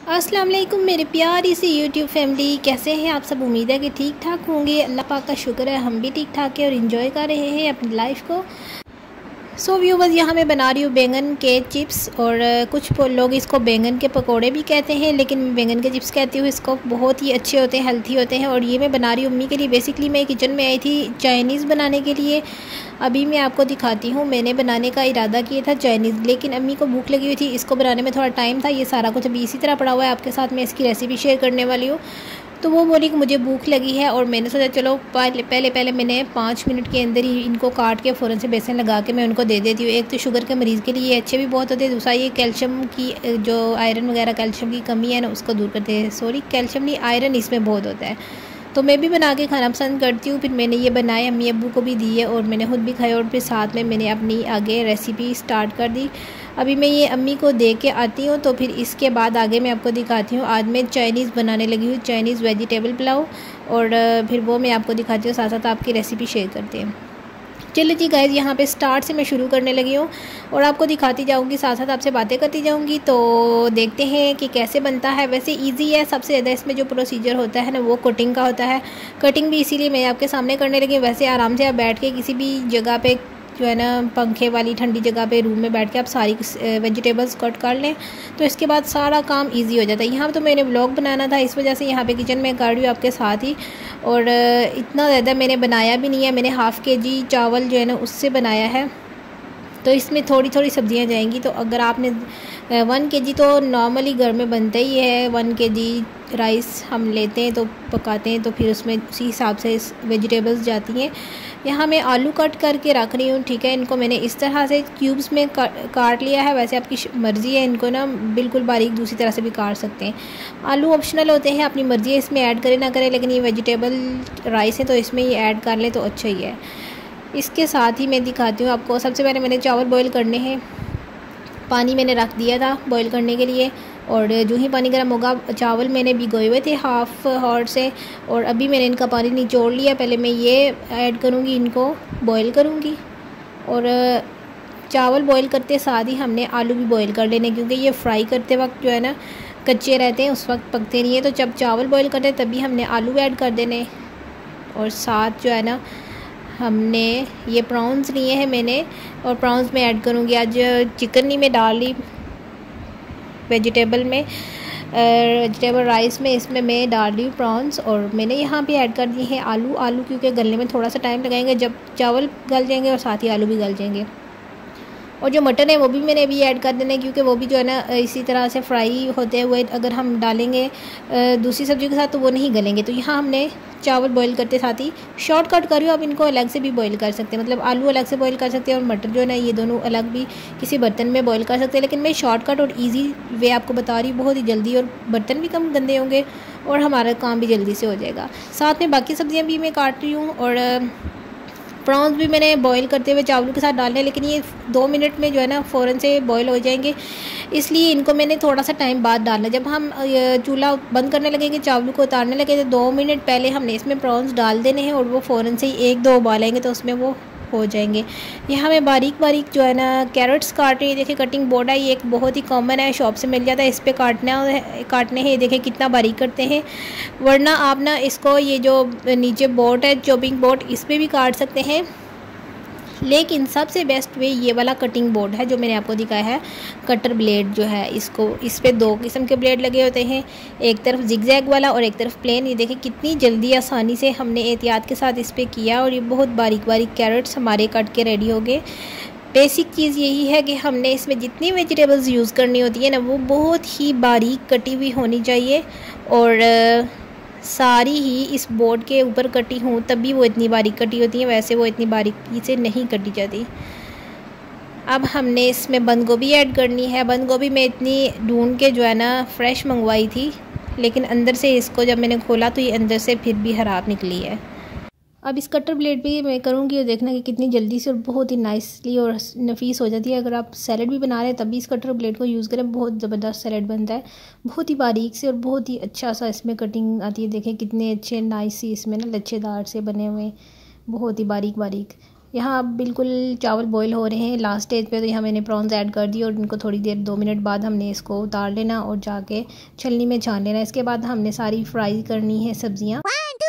अस्सलाम वालेकुम मेरे प्यारी सी यूट्यूब फैमिली, कैसे हैं आप सब। उम्मीद है कि ठीक ठाक होंगे। अल्लाह पाक का शुक्र है हम भी ठीक ठाक हैं और इन्जॉय कर रहे हैं अपनी लाइफ को। सो व्यूवर्स, यहाँ मैं बना रही हूँ बैंगन के चिप्स और कुछ लोग इसको बैंगन के पकोड़े भी कहते हैं, लेकिन मैं बैंगन के चिप्स कहती हूँ। इसको बहुत ही अच्छे होते हैं, हेल्थी होते हैं। और ये मैं बना रही हूँ अम्मी के लिए। बेसिकली मैं किचन में आई थी चाइनीज़ बनाने के लिए। अभी मैं आपको दिखाती हूँ। मैंने बनाने का इरादा किया था चाइनीज़, लेकिन अम्मी को भूख लगी हुई थी। इसको बनाने में थोड़ा टाइम था। ये सारा कुछ अभी इसी तरह पड़ा हुआ है। आपके साथ मैं इसकी रेसिपी शेयर करने वाली हूँ। तो वो बोली कि मुझे भूख लगी है और मैंने सोचा चलो पहले मैंने 5 मिनट के अंदर ही इनको काट के फ़ौरन से बेसन लगा के मैं उनको दे देती हूँ। एक तो शुगर के मरीज़ के लिए अच्छे भी बहुत होते हैं, दूसरा ये कैल्शियम की जो आयरन वगैरह कैल्शियम की कमी है ना उसको दूर करते हैं। सॉरी, कैल्शियम नहीं, आयरन इसमें बहुत होता है। तो मैं भी बना के खाना पसंद करती हूँ। फिर मैंने ये बनाए, अम्मी अब्बू को भी दी है और मैंने खुद भी खाए। और फिर साथ में मैंने अपनी आगे रेसिपी स्टार्ट कर दी। अभी मैं ये अम्मी को दे के आती हूँ, तो फिर इसके बाद आगे मैं आपको दिखाती हूँ। आज मैं चाइनीज़ बनाने लगी हूँ, चाइनीज़ वेजिटेबल पुलाव। और फिर वो मैं आपको दिखाती हूँ, साथ साथ आपकी रेसिपी शेयर करते हैं। चलो जी गाइज़, यहाँ पे स्टार्ट से मैं शुरू करने लगी हूँ और आपको दिखाती जाऊँगी, साथ साथ आपसे बातें करती जाऊँगी। तो देखते हैं कि कैसे बनता है। वैसे इजी है। सबसे ज़्यादा इसमें जो प्रोसीजर होता है ना वो कटिंग का होता है। कटिंग भी इसीलिए मैं आपके सामने करने लगी। वैसे आराम से आप बैठ के किसी भी जगह पे जो है ना पंखे वाली ठंडी जगह पे रूम में बैठ के आप सारी वेजिटेबल्स कट कर लें, तो इसके बाद सारा काम इजी हो जाता है। यहाँ तो मैंने व्लॉग बनाना था, इस वजह से यहाँ पे किचन में कर रही हूँ आपके साथ ही। और इतना ज़्यादा मैंने बनाया भी नहीं है। मैंने हाफ़ केजी चावल जो है ना उससे बनाया है, तो इसमें थोड़ी थोड़ी सब्जियां जाएंगी। तो अगर आपने 1 केजी तो नॉर्मली घर में बनता ही है। 1 केजी राइस हम लेते हैं तो पकाते हैं, तो फिर उसमें उसी हिसाब से वेजिटेबल्स जाती हैं। यहाँ मैं आलू कट करके रख रही हूँ, ठीक है। इनको मैंने इस तरह से क्यूब्स में काट लिया है। वैसे आपकी मर्ज़ी है, इनको ना बिल्कुल बारीक दूसरी तरह से भी काट सकते हैं। आलू ऑप्शनल होते हैं, अपनी मर्ज़ी है इसमें ऐड करें ना करें, लेकिन ये वेजिटेबल राइस है तो इसमें ये ऐड कर लें तो अच्छा ही है। इसके साथ ही मैं दिखाती हूँ आपको। सबसे पहले मैंने चावल बॉईल करने हैं। पानी मैंने रख दिया था बॉईल करने के लिए, और जो ही पानी गर्म होगा चावल मैंने भिगोए हुए थे हाफ़ हॉट से, और अभी मैंने इनका पानी निचोड़ लिया। पहले मैं ये ऐड करूँगी, इनको बॉईल करूँगी। और चावल बॉईल करते साथ ही हमने आलू भी बॉईल कर लेने, क्योंकि ये फ्राई करते वक्त जो है ना कच्चे रहते हैं, उस वक्त पकते नहीं है। तो जब चावल बॉईल करते हैं तभी हमने आलू ऐड कर देने। और साथ जो है ना हमने ये प्रॉन्स लिए हैं मैंने, और प्रॉन्स में ऐड करूँगी। आज चिकन नहीं मैं डाल ली वेजिटेबल में, वेजिटेबल राइस में, इसमें मैं डाल रही हूँ प्रॉन्स। और मैंने यहाँ पे ऐड कर दिए हैं आलू क्योंकि गलने में थोड़ा सा टाइम लगाएंगे। जब चावल गल जाएंगे और साथ ही आलू भी गल जाएंगे। और जो मटन है वो भी मैंने अभी ऐड कर देना है, क्योंकि वो भी जो है ना इसी तरह से फ्राई होते हुए अगर हम डालेंगे दूसरी सब्ज़ी के साथ तो वो नहीं गलेंगे। तो यहाँ हमने चावल बॉईल करते साथ ही शॉर्टकट कर रही हूँ। आप इनको अलग से भी बॉईल कर सकते हैं, मतलब आलू अलग से बॉईल कर सकते हैं और मटर जो है ना ये दोनों अलग भी किसी बर्तन में बॉईल कर सकते हैं। लेकिन मैं शॉर्टकट और ईजी वे आपको बता रही हूँ, बहुत ही जल्दी, और बर्तन भी कम गंदे होंगे और हमारा काम भी जल्दी से हो जाएगा। साथ में बाकी सब्ज़ियाँ भी मैं काट रही हूँ, और प्रॉन्स भी मैंने बॉईल करते हुए चावलों के साथ डालने, लेकिन ये 2 मिनट में जो है ना फ़ौरन से बॉईल हो जाएंगे, इसलिए इनको मैंने थोड़ा सा टाइम बाद डालना। जब हम चूल्हा बंद करने लगेंगे, चावलों को उतारने लगे, तो 2 मिनट पहले हमने इसमें प्रॉन्स डाल देने हैं और वो फ़ौरन से ही 1-2 उबाल आएंगे तो उसमें वो हो जाएंगे। यहाँ मैं बारीक बारीक जो है ना कैरेट्स काट रही है। देखिए कटिंग बोर्ड है, ये एक बहुत ही कॉमन है, शॉप से मिल जाता है। इस पर काटने हैं। देखिए कितना बारीक करते हैं, वरना आप ना इसको ये जो नीचे बोर्ड है चॉपिंग बोर्ड, इस पर भी काट सकते हैं। लेकिन सबसे बेस्ट वे ये वाला कटिंग बोर्ड है जो मैंने आपको दिखाया है, कटर ब्लेड जो है। इसको इस पे 2 किस्म के ब्लेड लगे होते हैं, एक तरफ जिगजैग वाला और एक तरफ प्लेन। ये देखिए कितनी जल्दी आसानी से हमने एहतियात के साथ इस पे किया, और ये बहुत बारीक बारीक कैरेट्स हमारे कट के रेडी हो गए। बेसिक चीज़ यही है कि हमने इसमें जितनी वेजिटेबल्स यूज़ करनी होती है ना वो बहुत ही बारीक कटी हुई होनी चाहिए, और सारी ही इस बोर्ड के ऊपर कटी हूँ तभी वो इतनी बारीक कटी होती है, वैसे वो इतनी बारीकी से नहीं कटी जाती। अब हमने इसमें बंद गोभी ऐड करनी है। बंद गोभी मैं इतनी ढूंढ के जो है ना फ्रेश मंगवाई थी, लेकिन अंदर से इसको जब मैंने खोला तो ये अंदर से फिर भी ख़राब निकली है। अब इस कटर ब्लेड पे मैं करूँगी और देखना कि कितनी जल्दी से और बहुत ही नाइसली और नफीस हो जाती है। अगर आप सैलड भी बना रहे हैं तभी इस कटर ब्लेड को यूज़ करें, बहुत ज़बरदस्त सैलड बनता है, बहुत ही बारीक से और बहुत ही अच्छा सा इसमें कटिंग आती है। देखें कितने अच्छे नाइस सी इसमें ना लच्छेदार से बने हुए, बहुत ही बारीक बारीक। यहाँ अब बिल्कुल चावल बॉईल हो रहे हैं लास्ट स्टेज पे, तो यहाँ मैंने प्रॉन्स ऐड कर दिए और इनको थोड़ी देर 2 मिनट बाद हमने इसको उतार लेना और जाके छलनी में छान लेना। इसके बाद हमने सारी फ्राई करनी है सब्जियाँ।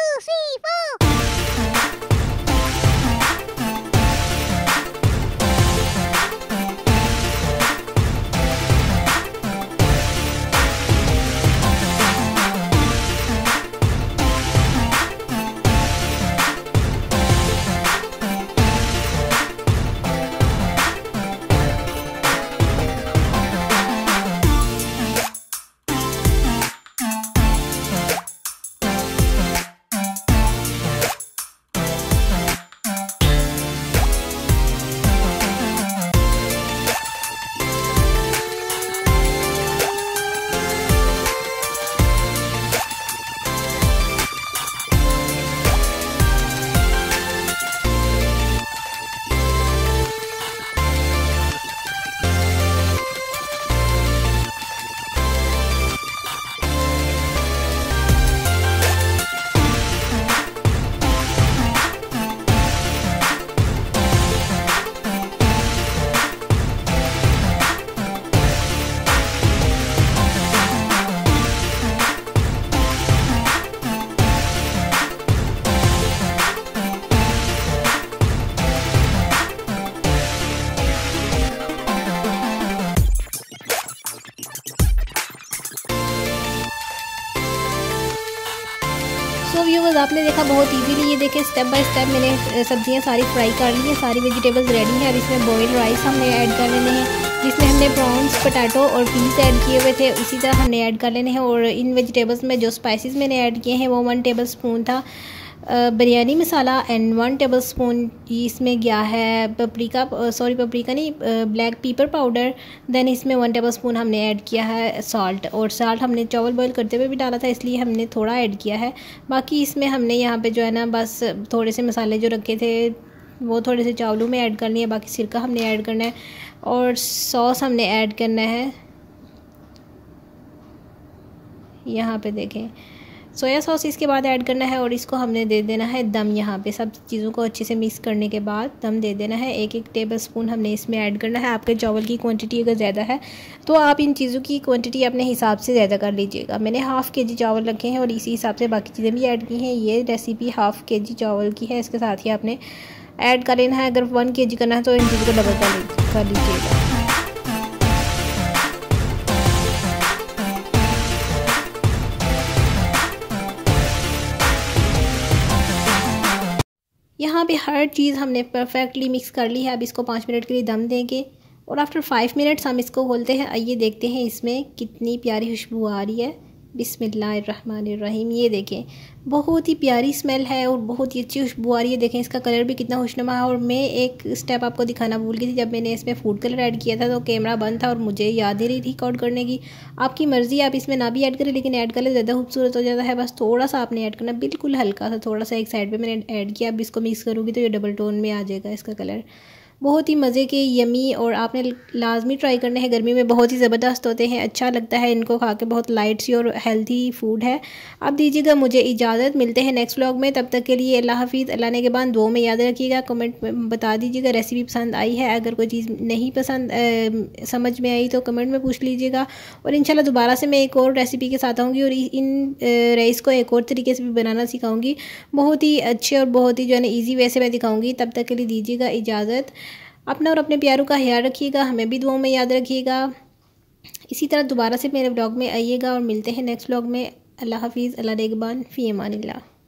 सो व्यूअर्स, आपने देखा बहुत इजीली, ये देखें स्टेप बाय स्टेप मैंने सब्जियां सारी फ्राई कर ली हैं, सारी वेजिटेबल्स रेडी हैं। अब इसमें बॉइल्ड राइस हमने ऐड कर लेने हैं, जिसमें हमने प्रॉन्स, पोटैटो और पीस ऐड किए हुए थे, उसी तरह हमने ऐड कर लेने हैं। और इन वेजिटेबल्स में जो स्पाइसेस मैंने ऐड किए हैं वो 1 टेबल स्पून था biryani masala and 1 tablespoon इसमें गया है पपरिका नहीं, ब्लैक पेपर पाउडर। देन इसमें 1 टेबल स्पून हमने ऐड किया है सॉल्ट, और सॉल्ट हमने चावल बॉईल करते हुए भी डाला था, इसलिए हमने थोड़ा ऐड किया है। बाकी इसमें हमने यहाँ पे जो है ना बस थोड़े से मसाले जो रखे थे वो थोड़े से चावलों में ऐड करनी है, बाकी सिरका हमने ऐड करना है और सॉस हमने ऐड करना है। यहाँ पे देखें सोया सॉस इसके बाद ऐड करना है और इसको हमने दे देना है दम। यहाँ पे सब चीज़ों को अच्छे से मिक्स करने के बाद दम दे देना है। 1-1 टेबल स्पून हमने इसमें ऐड करना है। आपके चावल की क्वांटिटी अगर ज़्यादा है तो आप इन चीज़ों की क्वांटिटी अपने हिसाब से ज़्यादा कर लीजिएगा। मैंने ½ kg चावल रखे हैं और इसी हिसाब से बाकी चीज़ें भी ऐड की हैं। ये रेसिपी ½ kg चावल की है, इसके साथ ही आपने ऐड कर लेना है। अगर 1 kg करना है तो इन चीज़ों को डबल कर लीजिएगा। यहाँ पे हर चीज़ हमने परफेक्टली मिक्स कर ली है। अब इसको 5 मिनट के लिए दम देंगे और आफ्टर 5 मिनट्स हम इसको खोलते हैं। आइए देखते हैं इसमें कितनी प्यारी खुशबू आ रही है। बिस्मिल्लाहिर्रहमानिर्रहीम। ये देखें बहुत ही प्यारी स्मेल है और बहुत ही अच्छी खुशबू आ रही है। देखें इसका कलर भी कितना खुशनुमा है। और मैं एक स्टेप आपको दिखाना भूल गई थी, जब मैंने इसमें फूड कलर ऐड किया था तो कैमरा बंद था और मुझे याद ही नहीं थी रिकॉर्ड करने की। आपकी मर्ज़ी, आप इसमें ना भी ऐड करें, लेकिन ऐड कर ले ज़्यादा खूबसूरत हो जाता है। बस थोड़ा सा आपने ऐड करना, बिल्कुल हल्का सा, थोड़ा सा एक साइड पर मैंने ऐड किया। अब इसको मिक्स करूँगी तो ये डबल टोन में आ जाएगा इसका कलर। बहुत ही मज़े के यमी, और आपने लाजमी ट्राई करने हैं। गर्मी में बहुत ही ज़बरदस्त होते हैं, अच्छा लगता है इनको खा के, बहुत लाइट सी और हेल्थी फूड है। अब दीजिएगा मुझे इजाज़त, मिलते हैं नेक्स्ट व्लॉग में। तब तक के लिए अल्लाह हाफिज़। अल्लाह ने के बाद दुआ में याद रखिएगा, कमेंट में बता दीजिएगा रेसिपी पसंद आई है। अगर कोई चीज़ नहीं पसंद समझ में आई तो कमेंट में पूछ लीजिएगा। और इंशाल्लाह दोबारा से मैं एक और रेसिपी के साथ आऊँगी और इन राइस को एक और तरीके से भी बनाना सिखाऊँगी। बहुत ही अच्छे और बहुत ही जो है ना ईजी वे से मैं दिखाऊँगी। तब तक के लिए दीजिएगा इजाज़त। अपना और अपने प्यारों का ख्याल रखिएगा, हमें भी दुआओं में याद रखिएगा। इसी तरह दोबारा से मेरे व्लॉग में आइएगा और मिलते हैं नेक्स्ट व्लॉग में। अल्लाह हाफिज़। अल्लाह नेगबान फ़ी अमानिल्लाह।